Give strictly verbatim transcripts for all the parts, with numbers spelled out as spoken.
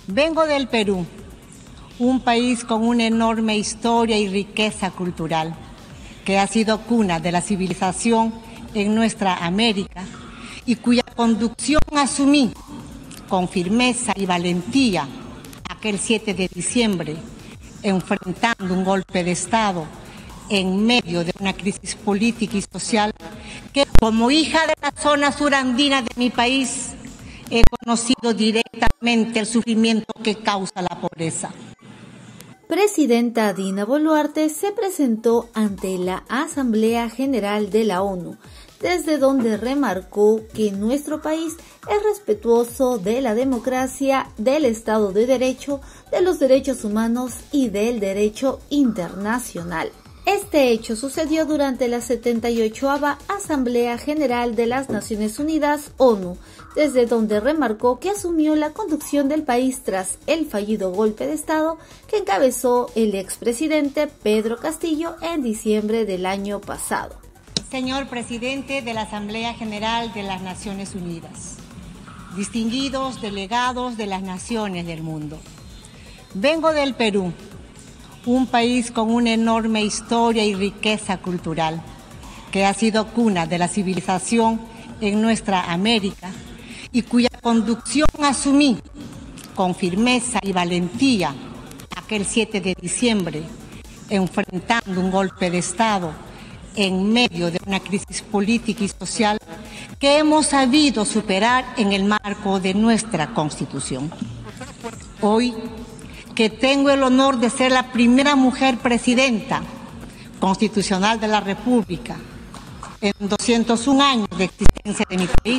Vengo del Perú, un país con una enorme historia y riqueza cultural, que ha sido cuna de la civilización en nuestra América y cuya conducción asumí con firmeza y valentía aquel siete de diciembre, enfrentando un golpe de Estado en medio de una crisis política y social que, como hija de la zona surandina de mi país, he conocido directamente el sufrimiento que causa la pobreza. Presidenta Dina Boluarte se presentó ante la Asamblea General de la ONU, desde donde remarcó que nuestro país es respetuoso de la democracia, del Estado de Derecho, de los derechos humanos y del derecho internacional. Este hecho sucedió durante la setenta y ochava Asamblea General de las Naciones Unidas, ONU, desde donde remarcó que asumió la conducción del país tras el fallido golpe de Estado que encabezó el expresidente Pedro Castillo en diciembre del año pasado. Señor Presidente de la Asamblea General de las Naciones Unidas, distinguidos delegados de las naciones del mundo, vengo del Perú, un país con una enorme historia y riqueza cultural, que ha sido cuna de la civilización en nuestra América y cuya conducción asumí con firmeza y valentía aquel siete de diciembre, enfrentando un golpe de Estado en medio de una crisis política y social que hemos sabido superar en el marco de nuestra Constitución. Hoy, que tengo el honor de ser la primera mujer presidenta constitucional de la República en doscientos un años de existencia de mi país,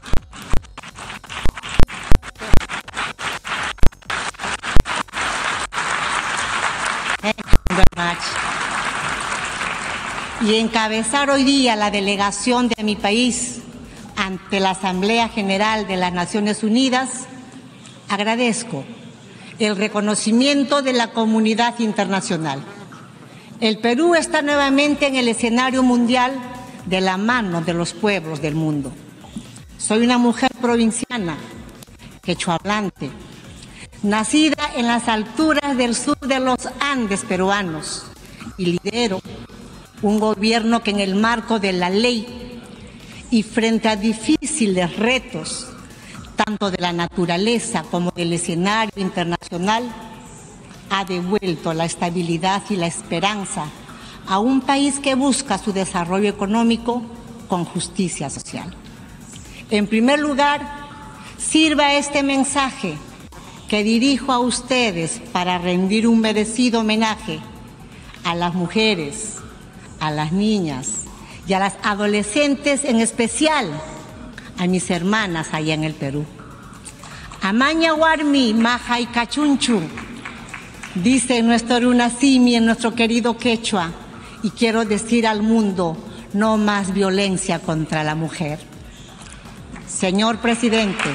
y encabezar hoy día la delegación de mi país ante la Asamblea General de las Naciones Unidas, agradezco el reconocimiento de la comunidad internacional. El Perú está nuevamente en el escenario mundial de la mano de los pueblos del mundo. Soy una mujer provinciana, quechohablante, nacida en las alturas del sur de los Andes peruanos, y lidero un gobierno que en el marco de la ley y frente a difíciles retos, tanto de la naturaleza como del escenario internacional, ha devuelto la estabilidad y la esperanza a un país que busca su desarrollo económico con justicia social. En primer lugar, sirva este mensaje que dirijo a ustedes para rendir un merecido homenaje a las mujeres, a las niñas y a las adolescentes, en especial a mis hermanas allá en el Perú. Amaña Warmi, Maja y Cachunchu, dice nuestro Runasimi en nuestro querido quechua, y quiero decir al mundo, no más violencia contra la mujer. Señor Presidente,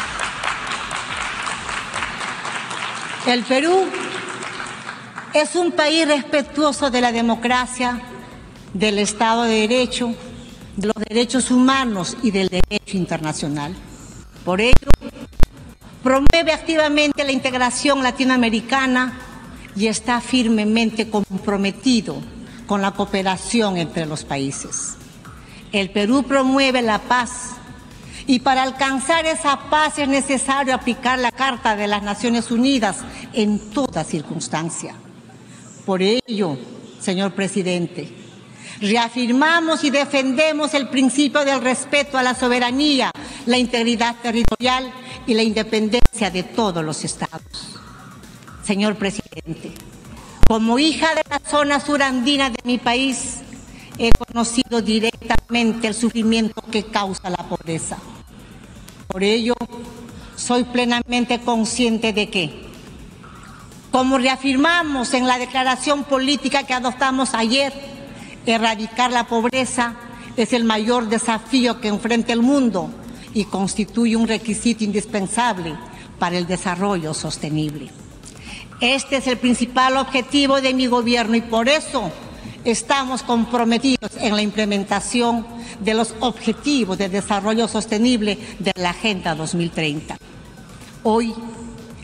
el Perú es un país respetuoso de la democracia, del Estado de Derecho, de los derechos humanos y del derecho internacional. Por ello, promueve activamente la integración latinoamericana y está firmemente comprometido con la cooperación entre los países. El Perú promueve la paz y para alcanzar esa paz es necesario aplicar la Carta de las Naciones Unidas en toda circunstancia. Por ello, señor Presidente, reafirmamos y defendemos el principio del respeto a la soberanía, la integridad territorial y la independencia de todos los estados. Señor Presidente, como hija de la zona surandina de mi país, he conocido directamente el sufrimiento que causa la pobreza. Por ello, soy plenamente consciente de que, como reafirmamos en la declaración política que adoptamos ayer, erradicar la pobreza es el mayor desafío que enfrenta el mundo y constituye un requisito indispensable para el desarrollo sostenible. Este es el principal objetivo de mi gobierno y por eso estamos comprometidos en la implementación de los Objetivos de Desarrollo Sostenible de la Agenda dos mil treinta. Hoy,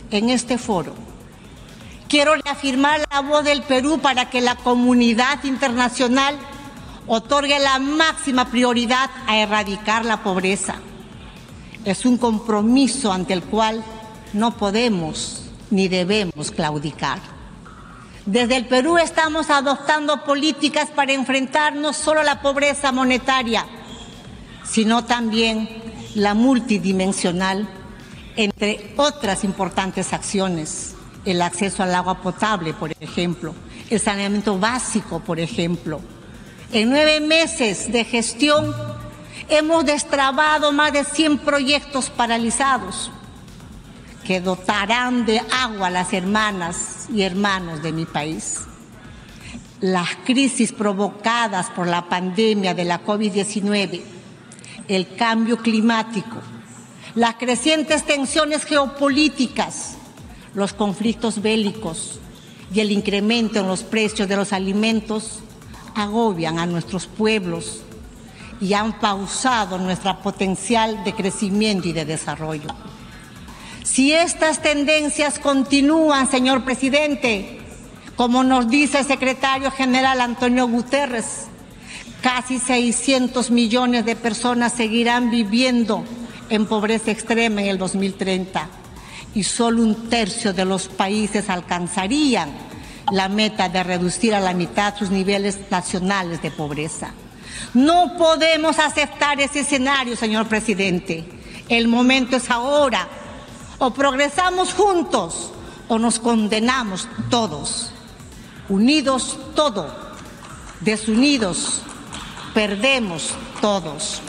en este foro, quiero reafirmar la voz del Perú para que la comunidad internacional otorgue la máxima prioridad a erradicar la pobreza. Es un compromiso ante el cual no podemos ni debemos claudicar. Desde el Perú estamos adoptando políticas para enfrentar no solo la pobreza monetaria, sino también la multidimensional, entre otras importantes acciones. El acceso al agua potable, por ejemplo, el saneamiento básico, por ejemplo. En nueve meses de gestión hemos destrabado más de cien proyectos paralizados que dotarán de agua a las hermanas y hermanos de mi país. Las crisis provocadas por la pandemia de la COVID diecinueve, el cambio climático, las crecientes tensiones geopolíticas, los conflictos bélicos y el incremento en los precios de los alimentos agobian a nuestros pueblos y han pausado nuestro potencial de crecimiento y de desarrollo. Si estas tendencias continúan, señor presidente, como nos dice el secretario general Antonio Guterres, casi seiscientos millones de personas seguirán viviendo en pobreza extrema en el dos mil treinta y solo un tercio de los países alcanzarían la meta de reducir a la mitad sus niveles nacionales de pobreza. No podemos aceptar ese escenario, señor presidente. El momento es ahora. O progresamos juntos o nos condenamos todos. Unidos todo, desunidos perdemos todos.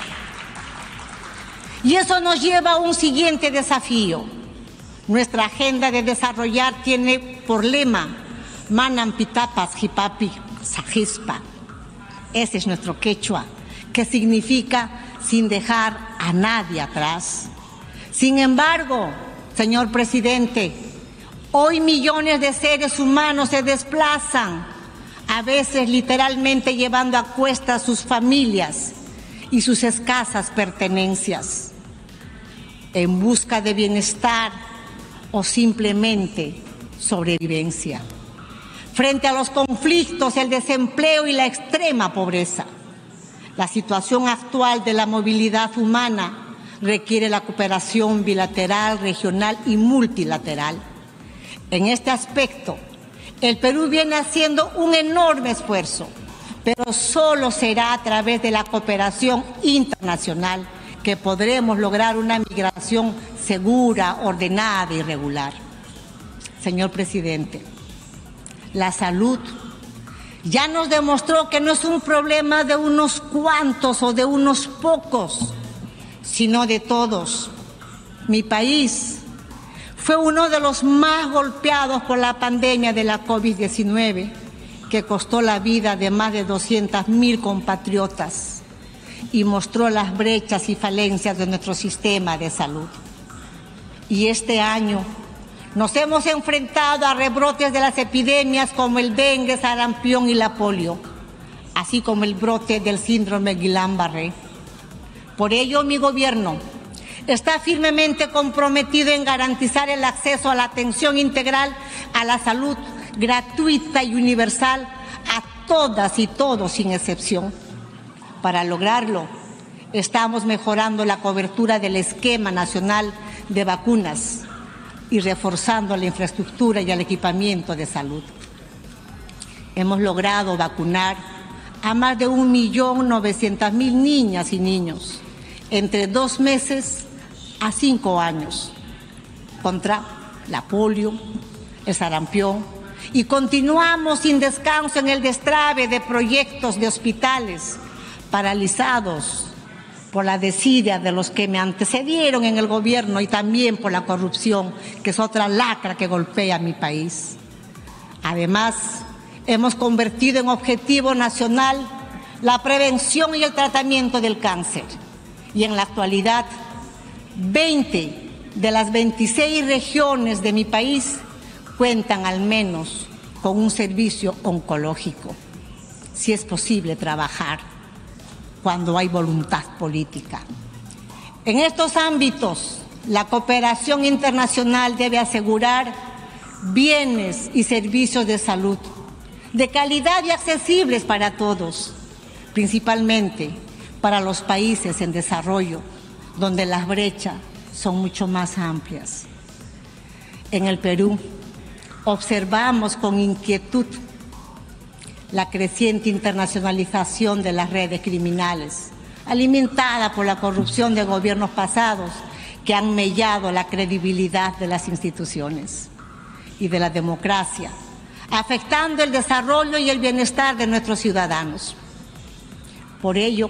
Y eso nos lleva a un siguiente desafío. Nuestra agenda de desarrollar tiene por lema Manan Pitapas Jipapi Sajispa. Ese es nuestro quechua, que significa sin dejar a nadie atrás. Sin embargo, señor presidente, hoy millones de seres humanos se desplazan, a veces literalmente llevando a cuestas sus familias y sus escasas pertenencias, en busca de bienestar o simplemente sobrevivencia. Frente a los conflictos, el desempleo y la extrema pobreza, la situación actual de la movilidad humana requiere la cooperación bilateral, regional y multilateral. En este aspecto, el Perú viene haciendo un enorme esfuerzo, pero solo será a través de la cooperación internacional que podremos lograr una migración segura, ordenada y regular. Señor presidente, la salud ya nos demostró que no es un problema de unos cuantos o de unos pocos, sino de todos. Mi país fue uno de los más golpeados por la pandemia de la COVID diecinueve, que costó la vida de más de doscientos mil compatriotas y mostró las brechas y falencias de nuestro sistema de salud. Y este año nos hemos enfrentado a rebrotes de las epidemias como el dengue, sarampión y la polio, así como el brote del síndrome Guillain-Barré. Por ello, mi gobierno está firmemente comprometido en garantizar el acceso a la atención integral a la salud gratuita y universal a todas y todos sin excepción. Para lograrlo, estamos mejorando la cobertura del esquema nacional de vacunas y reforzando la infraestructura y el equipamiento de salud. Hemos logrado vacunar a más de un millón novecientas mil niñas y niños entre dos meses a cinco años contra la polio, el sarampión, y continuamos sin descanso en el destrave de proyectos de hospitales paralizados por la desidia de los que me antecedieron en el gobierno y también por la corrupción, que es otra lacra que golpea a mi país. Además, hemos convertido en objetivo nacional la prevención y el tratamiento del cáncer. Y en la actualidad, veinte de las veintiséis regiones de mi país cuentan al menos con un servicio oncológico. Si es posible trabajar cuando hay voluntad política. En estos ámbitos, La cooperación internacional debe asegurar bienes y servicios de salud de calidad y accesibles para todos, principalmente para los países en desarrollo, donde las brechas son mucho más amplias. En el Perú observamos con inquietud la creciente internacionalización de las redes criminales, alimentada por la corrupción de gobiernos pasados que han mellado la credibilidad de las instituciones y de la democracia, afectando el desarrollo y el bienestar de nuestros ciudadanos. Por ello,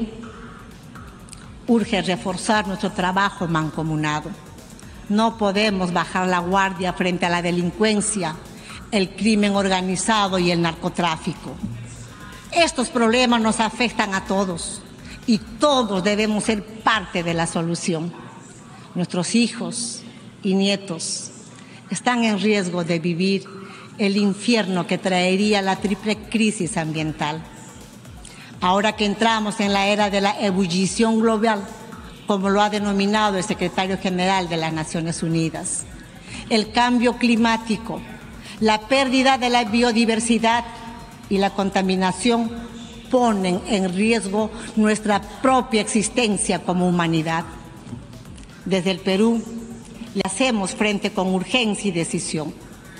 urge reforzar nuestro trabajo mancomunado. No podemos bajar la guardia frente a la delincuencia, el crimen organizado y el narcotráfico. Estos problemas nos afectan a todos y todos debemos ser parte de la solución. Nuestros hijos y nietos están en riesgo de vivir el infierno que traería la triple crisis ambiental. Ahora que entramos en la era de la ebullición global, como lo ha denominado el secretario general de las Naciones Unidas, el cambio climático, la pérdida de la biodiversidad y la contaminación ponen en riesgo nuestra propia existencia como humanidad. Desde el Perú le hacemos frente con urgencia y decisión.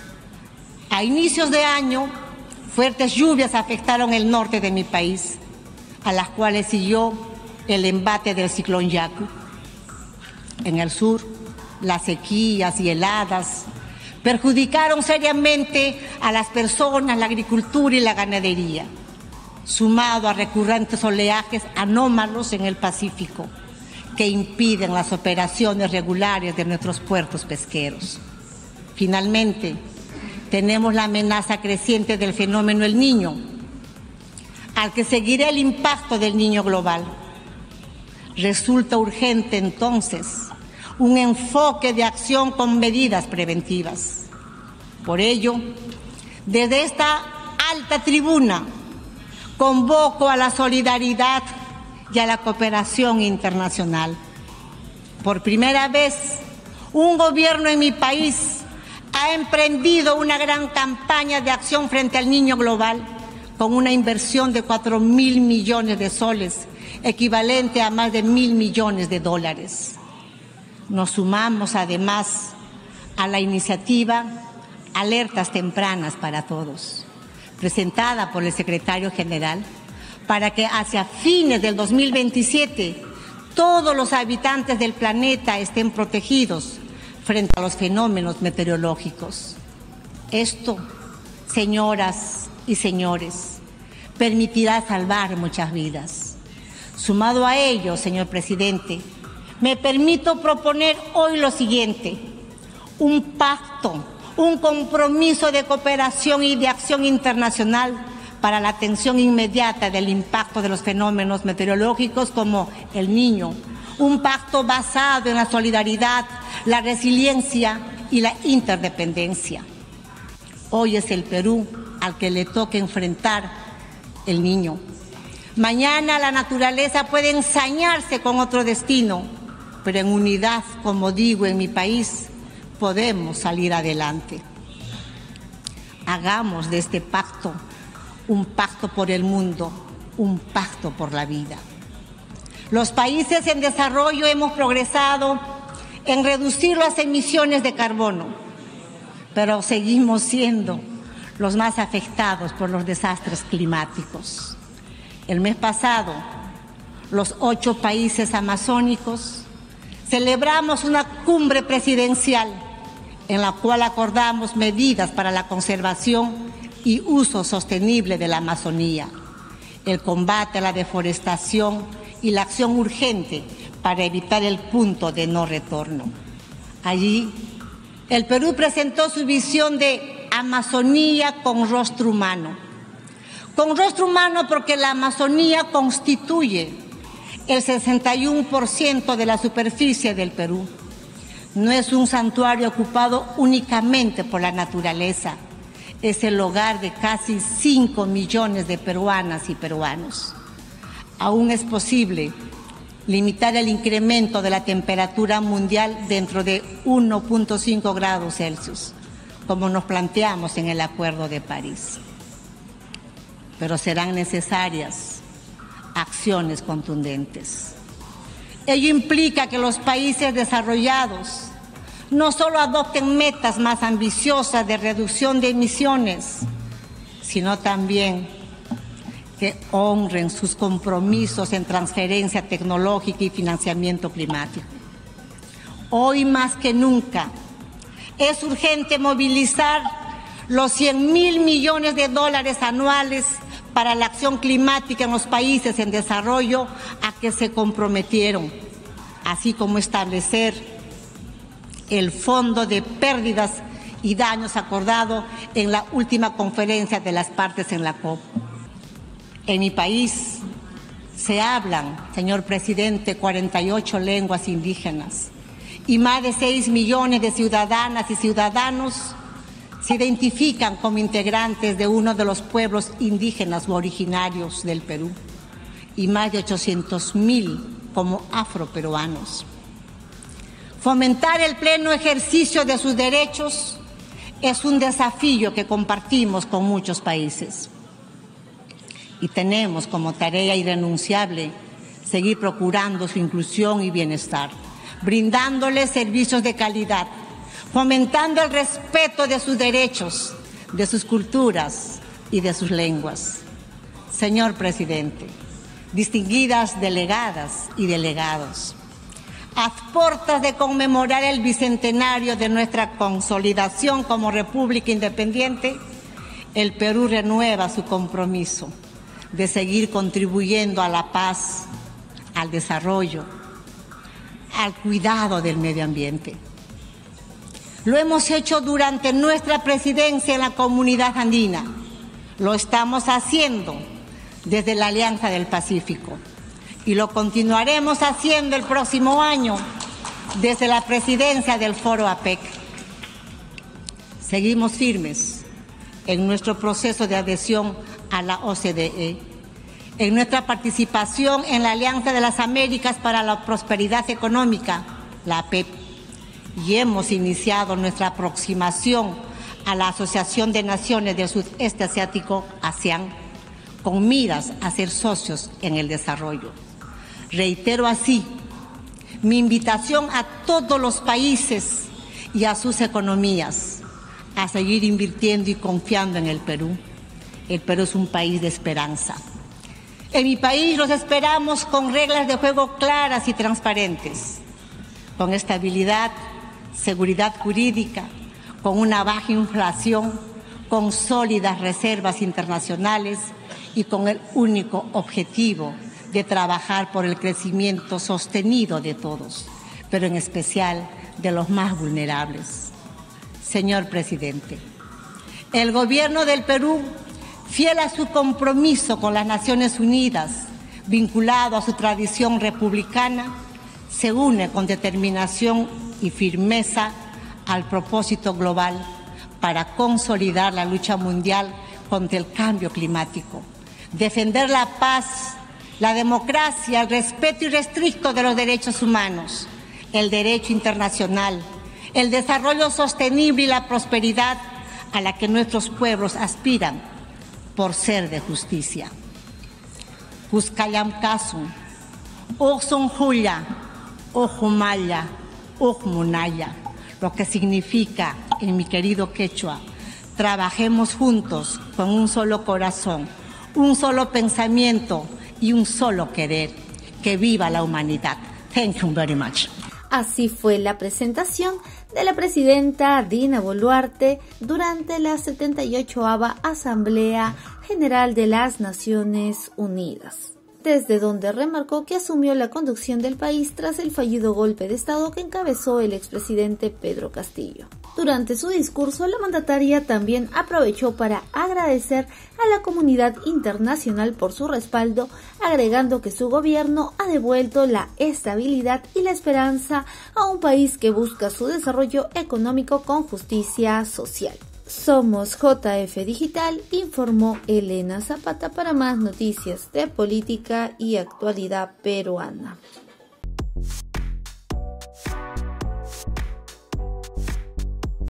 A inicios de año, fuertes lluvias afectaron el norte de mi país, a las cuales siguió el embate del ciclón Yaku. En el sur, las sequías y heladas perjudicaron seriamente a las personas, la agricultura y la ganadería, sumado a recurrentes oleajes anómalos en el Pacífico que impiden las operaciones regulares de nuestros puertos pesqueros. Finalmente, tenemos la amenaza creciente del fenómeno El Niño, al que seguirá el impacto del Niño global. Resulta urgente, entonces, un enfoque de acción con medidas preventivas. Por ello, desde esta alta tribuna, convoco a la solidaridad y a la cooperación internacional. Por primera vez, un gobierno en mi país ha emprendido una gran campaña de acción frente al Niño global, con una inversión de cuatro mil millones de soles, equivalente a más de mil millones de dólares. Nos sumamos además a la iniciativa Alertas Tempranas para Todos, presentada por el secretario general, para que hacia fines del dos mil veintisiete todos los habitantes del planeta estén protegidos frente a los fenómenos meteorológicos. Esto, señoras y señores, permitirá salvar muchas vidas. Sumado a ello, señor presidente, me permito proponer hoy lo siguiente: un pacto, un compromiso de cooperación y de acción internacional para la atención inmediata del impacto de los fenómenos meteorológicos como El Niño, un pacto basado en la solidaridad, la resiliencia y la interdependencia. Hoy es el Perú al que le toca enfrentar El Niño. Mañana la naturaleza puede ensañarse con otro destino, pero en unidad, como digo, en mi país podemos salir adelante. Hagamos de este pacto un pacto por el mundo, un pacto por la vida. Los países en desarrollo hemos progresado en reducir las emisiones de carbono, pero seguimos siendo los más afectados por los desastres climáticos. El mes pasado, los ocho países amazónicos celebramos una cumbre presidencial en la cual acordamos medidas para la conservación y uso sostenible de la Amazonía, el combate a la deforestación y la acción urgente para evitar el punto de no retorno. Allí, el Perú presentó su visión de Amazonía con rostro humano. Con rostro humano porque la Amazonía constituye el sesenta y uno por ciento de la superficie del Perú. No es un santuario ocupado únicamente por la naturaleza, es el hogar de casi cinco millones de peruanas y peruanos. Aún es posible limitar el incremento de la temperatura mundial dentro de uno punto cinco grados Celsius, como nos planteamos en el Acuerdo de París. Pero serán necesarias acciones contundentes. Ello implica que los países desarrollados no solo adopten metas más ambiciosas de reducción de emisiones, sino también que honren sus compromisos en transferencia tecnológica y financiamiento climático. Hoy más que nunca es urgente movilizar los cien mil millones de dólares anuales para la acción climática en los países en desarrollo a que se comprometieron, así como establecer el fondo de pérdidas y daños acordado en la última conferencia de las partes en la COP. En mi país se hablan, señor presidente, cuarenta y ocho lenguas indígenas y más de seis millones de ciudadanas y ciudadanos se identifican como integrantes de uno de los pueblos indígenas u originarios del Perú y más de ochocientos mil como afroperuanos. Fomentar el pleno ejercicio de sus derechos es un desafío que compartimos con muchos países y tenemos como tarea irrenunciable seguir procurando su inclusión y bienestar, brindándoles servicios de calidad, fomentando el respeto de sus derechos, de sus culturas y de sus lenguas. Señor presidente, distinguidas delegadas y delegados, a puertas de conmemorar el bicentenario de nuestra consolidación como República Independiente, el Perú renueva su compromiso de seguir contribuyendo a la paz, al desarrollo, al cuidado del medio ambiente. Lo hemos hecho durante nuestra presidencia en la Comunidad Andina. Lo estamos haciendo desde la Alianza del Pacífico y lo continuaremos haciendo el próximo año desde la presidencia del Foro APEC. Seguimos firmes en nuestro proceso de adhesión a la O C D E, en nuestra participación en la Alianza de las Américas para la Prosperidad Económica, la A P E P, y hemos iniciado nuestra aproximación a la Asociación de Naciones del Sudeste Asiático, ASEAN, con miras a ser socios en el desarrollo. Reitero así mi invitación a todos los países y a sus economías a seguir invirtiendo y confiando en el Perú. El Perú es un país de esperanza. En mi país los esperamos con reglas de juego claras y transparentes, con estabilidad, seguridad jurídica, con una baja inflación, con sólidas reservas internacionales y con el único objetivo de trabajar por el crecimiento sostenido de todos, pero en especial de los más vulnerables. Señor presidente, el gobierno del Perú, fiel a su compromiso con las Naciones Unidas, vinculado a su tradición republicana, se une con determinación y firmeza al propósito global para consolidar la lucha mundial contra el cambio climático, defender la paz, la democracia, el respeto irrestricto de los derechos humanos, el derecho internacional, el desarrollo sostenible y la prosperidad a la que nuestros pueblos aspiran por ser de justicia. Huskayam Kasun, Oxon Julia, Ojumaya, Ojmunaya, lo que significa, en mi querido quechua, trabajemos juntos con un solo corazón, un solo pensamiento y un solo querer. Que viva la humanidad. Thank you very much. Así fue la presentación de la presidenta Dina Boluarte durante la setenta y ochava Asamblea General de las Naciones Unidas, desde donde remarcó que asumió la conducción del país tras el fallido golpe de Estado que encabezó el expresidente Pedro Castillo. Durante su discurso, la mandataria también aprovechó para agradecer a la comunidad internacional por su respaldo, agregando que su gobierno ha devuelto la estabilidad y la esperanza a un país que busca su desarrollo económico con justicia social. Somos J F Digital, informó Elena Zapata para más noticias de política y actualidad peruana.